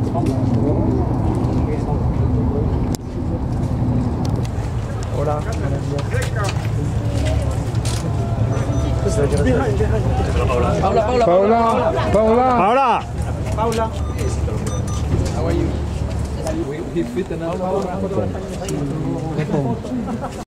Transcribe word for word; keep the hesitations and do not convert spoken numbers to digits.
Hola. Paula, Paula, Paula, Paula. Ahora. Paula. How are you? We, we fit another Paula.